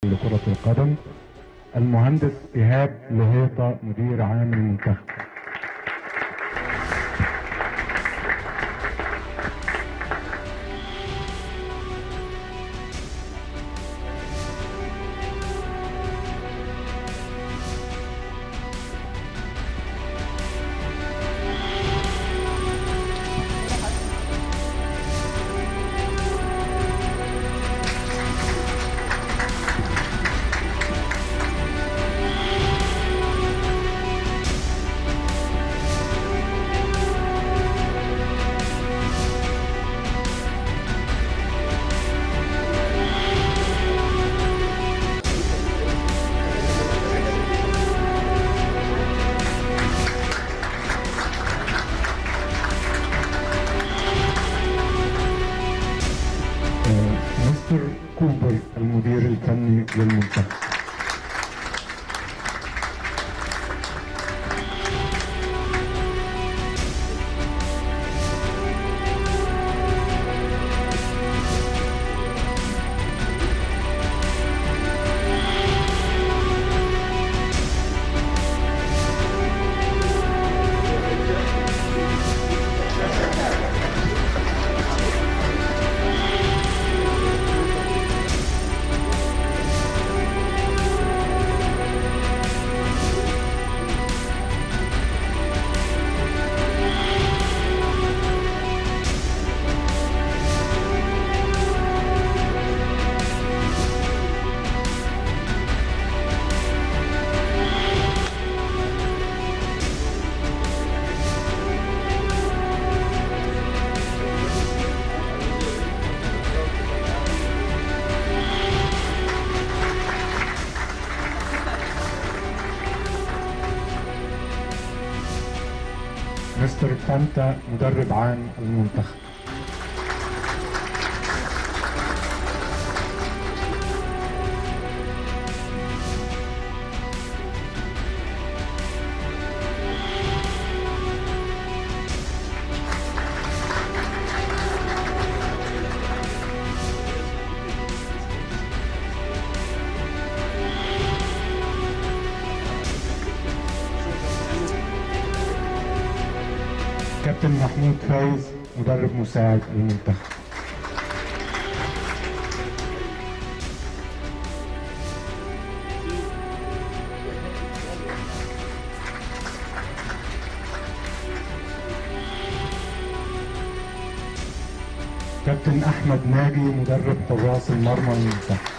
لكرة القدم المهندس إيهاب لهيطة مدير عام المنتخب. مستر كوبر المدير الفني للمنتخب. مستر فانتا مدرب عام المنتخب. كابتن محمود فايز مدرب مساعد المنتخب. كابتن احمد ناجي مدرب حراس المرمى المنتخب.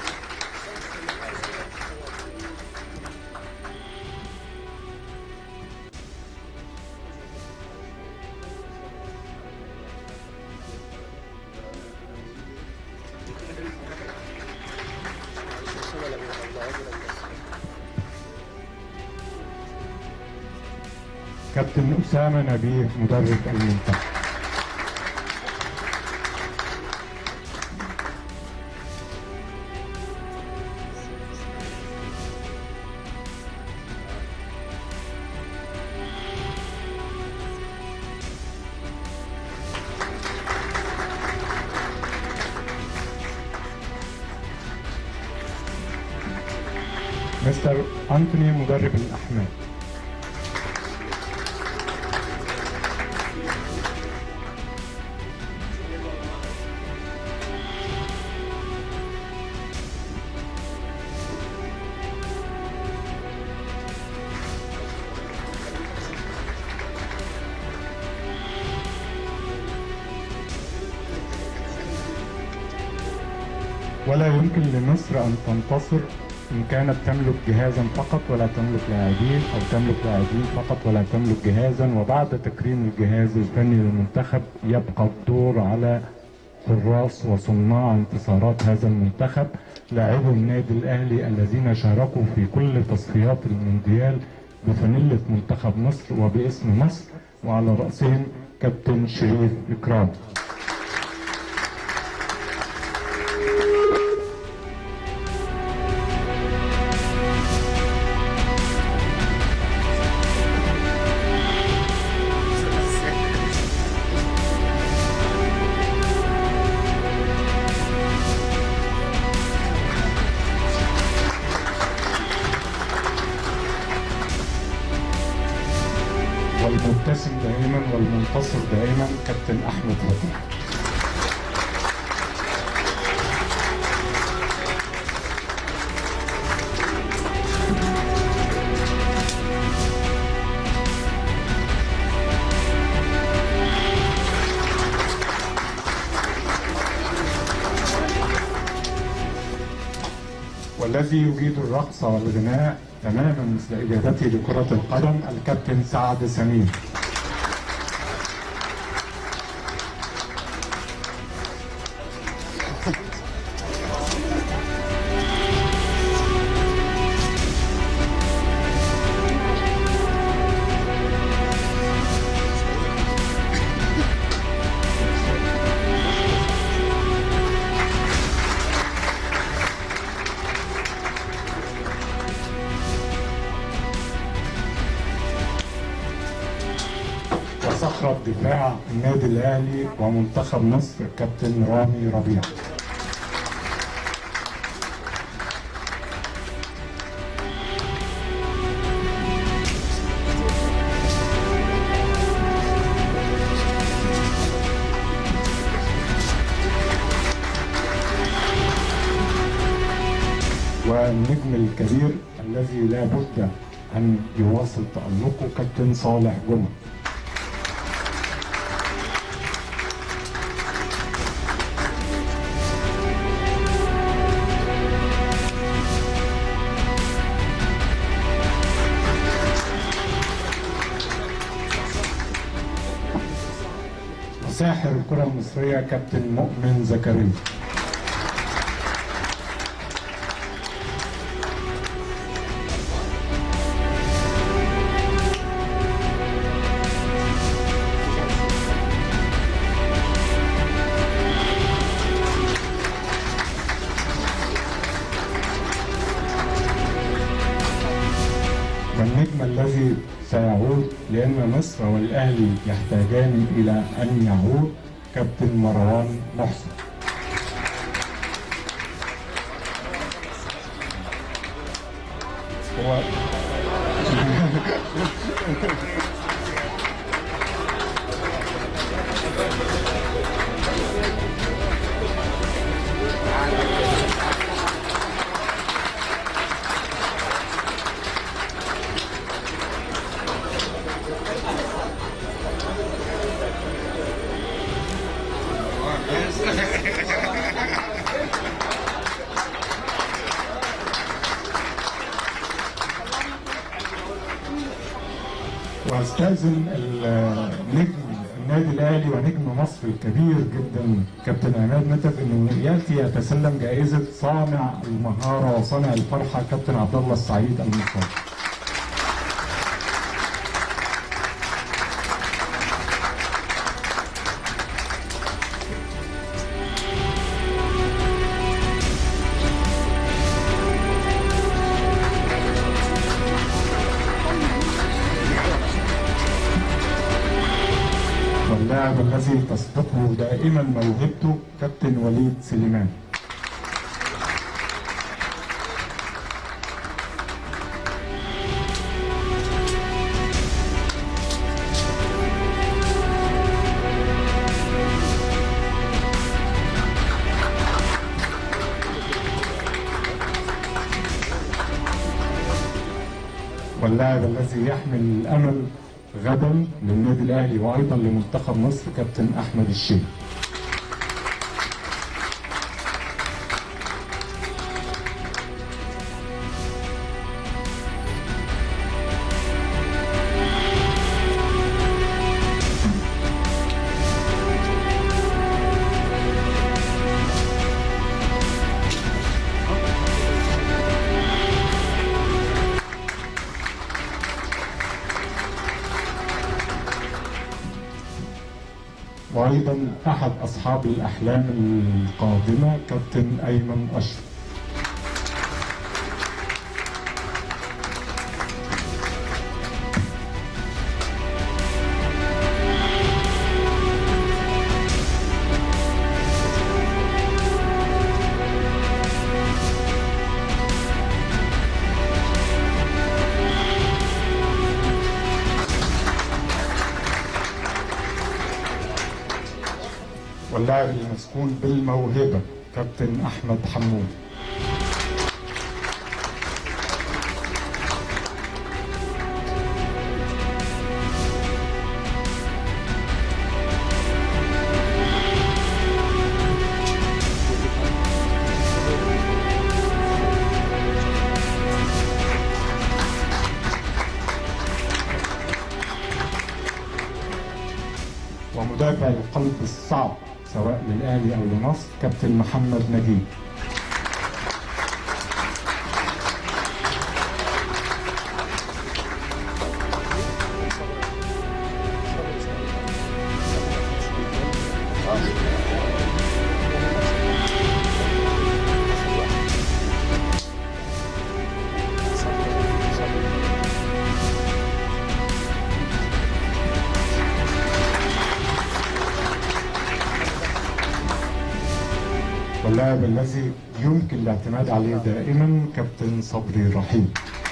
كابتن أسامة نبيه مدرب المنتخب. مستر أنتوني مدرب الأحمال. ولا يمكن لمصر أن تنتصر إن كانت تملك جهازا فقط ولا تملك لاعبين، أو تملك لاعبين فقط ولا تملك جهازا. وبعد تكريم الجهاز الفني للمنتخب يبقى الدور على حراس وصناع انتصارات هذا المنتخب، لاعبو النادي الأهلي الذين شاركوا في كل تصفيات المونديال بفانيلة منتخب مصر وباسم مصر، وعلى رأسهم كابتن شريف إكرام. المبتسم دائما والمنتصر دائما كابتن أحمد فتحي. والذي يجيد الرقص والغناء تماما مثل إجادته لكرة القدم الكابتن سعد سمير. وصخرة دفاع النادي الأهلي ومنتخب مصر كابتن رامي ربيع. والنجم الكبير الذي لا بد أن يواصل تألقه كابتن صالح جمعة. ساحر الكرة المصرية كابتن مؤمن زكريا. والنجم الذي سيعود لأن مصر والأهلي يحتاجان إلى أن يعود كابتن مروان محسن. هو واستاذن النجم النادي الاهلي ونجم مصر الكبير جدا كابتن عماد متعب انه ياتي يتسلم جائزه صانع المهاره وصانع الفرحه كابتن عبد الله السعيد المصاب. واللاعب الذي تسبقه دائما موهبته كابتن وليد سليمان. واللاعب الذي يحمل الامل غدا للنادي الاهلي وايضا لمنتخب مصر كابتن احمد الشيخ. وايضا احد اصحاب الاحلام القادمه كابتن ايمن اشرف. واللاعب المسكون بالموهبة كابتن أحمد حمود. ومدافع القلب الصعب سواء للأهلي أو لمصر كابتن محمد نجيب. واللاعب الذي يمكن الاعتماد عليه دائما كابتن صبري رحيم.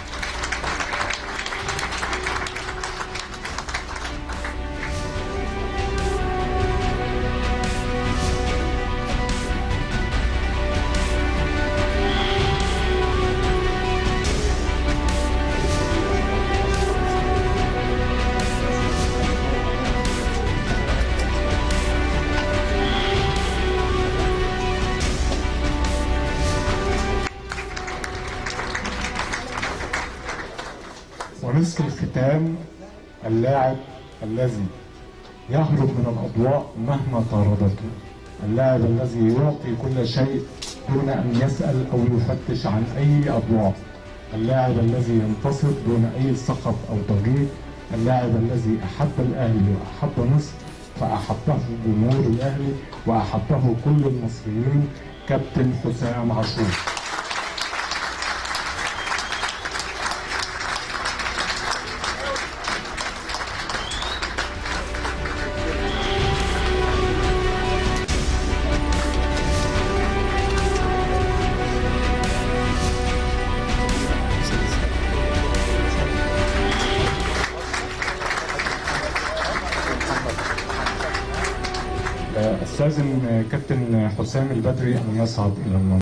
ومثل الختام اللاعب الذي يهرب من الأضواء مهما طاردته، اللاعب الذي يعطي كل شيء دون أن يسأل أو يفتش عن أي أضواء، اللاعب الذي ينتصر دون أي سخط أو ضجيج، اللاعب الذي أحب الأهلي وأحب مصر فأحبه جمهور الأهلي وأحبه كل المصريين كابتن حسام عاشور. استاذن كابتن حسام البدري ان يصعد الى المنصه.